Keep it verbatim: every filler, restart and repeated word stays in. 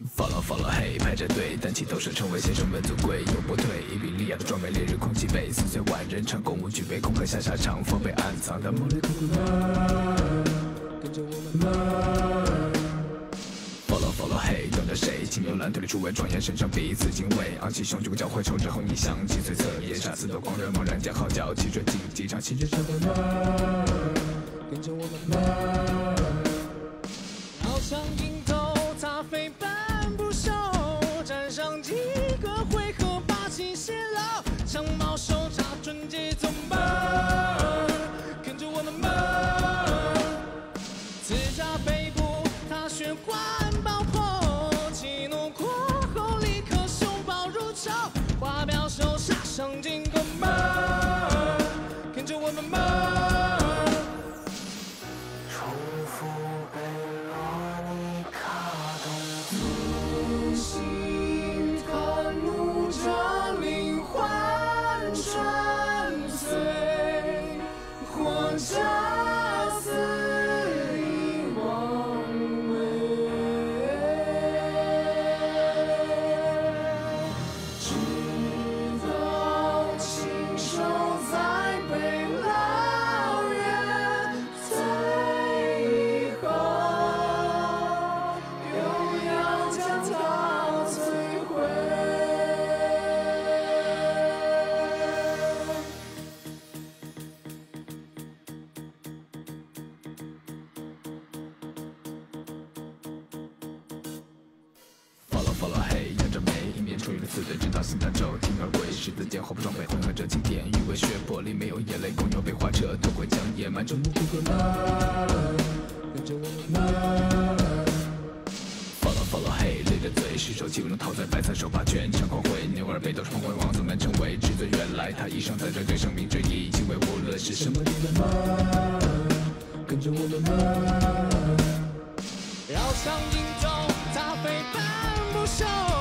Follow follow 嘿，排着队，单骑斗士成为先生们尊贵，永不退。伊比利亚的装备，烈日空气被撕碎万人场，公务举杯，空壳下下场，防备暗藏的梦里苦苦难，跟着我们慢。Follow follow 嘿，等着谁？青牛蓝腿里诸位庄严，身上彼此敬畏，昂起雄赳脚会抽之后，逆向击碎侧颜，杀死的狂热，猛然间号角，气准竞技场，新人上的慢，跟着我们慢。 翱翔鹰头，擦飞半不熟，站上几个回合，霸气泄露，长矛手插准节奏慢，跟着我们慢。自家背部，踏血管爆破，气怒过后立刻凶暴如仇，花表手杀伤尽个慢，跟着我们慢。 杀死遗忘美，直到亲手在被老远最后，又要将它摧毁。 Follow 嘿，扬着眉，迎面出一个刺对，直到心脏骤停而归。十字剑后部装备混合着经典，誉为血魄里没有眼泪，公牛被划扯，都会将野蛮着目不可慢，跟着我们慢。Follow follow 嘿，咧着嘴，失手气不能逃在白菜手把全场狂挥，牛耳被斗士捧为王子们成为至尊，原来他一生在这对生命之意，敬畏无论是什么，你们慢，跟着我们慢。 翱翔鹰头，擦飞半不熟。